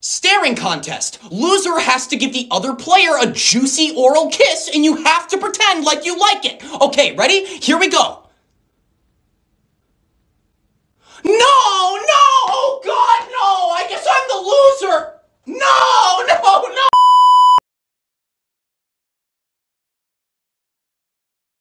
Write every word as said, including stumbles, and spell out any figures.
Staring contest. Loser has to give the other player a juicy oral kiss and you have to pretend like you like it. Okay, ready? Here we go.